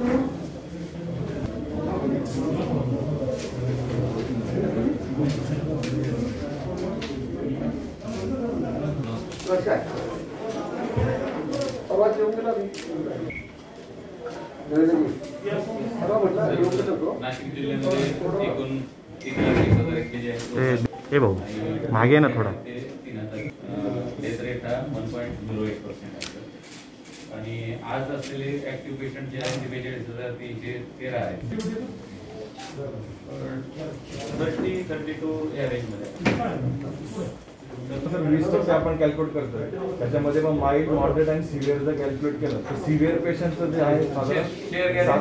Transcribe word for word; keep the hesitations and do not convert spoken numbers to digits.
नाशिक जिल्ह्यामध्ये एकूण एक लाख एक हजार एक केजी आहे. हे भाऊ मागे ना थोडा तीन हजार डेथ रेट हा one point zero eight percent आहे. आणि आज असलेले ऍक्टिव्ह पेशंट जे आहेत ते बेचाळीस हजार तीनशे तेरा आहेत. थर्टी थर्टी टू या रेंजमध्ये. सर वीस टक्के आपण कॅल्क्युलेट करतोय, त्याच्यामध्ये मग माइल्ड, मॉडरेट आणि सिव्हिअर जर कॅल्क्युलेट केलं तर सिव्हिअर पेशंटचं जे आहे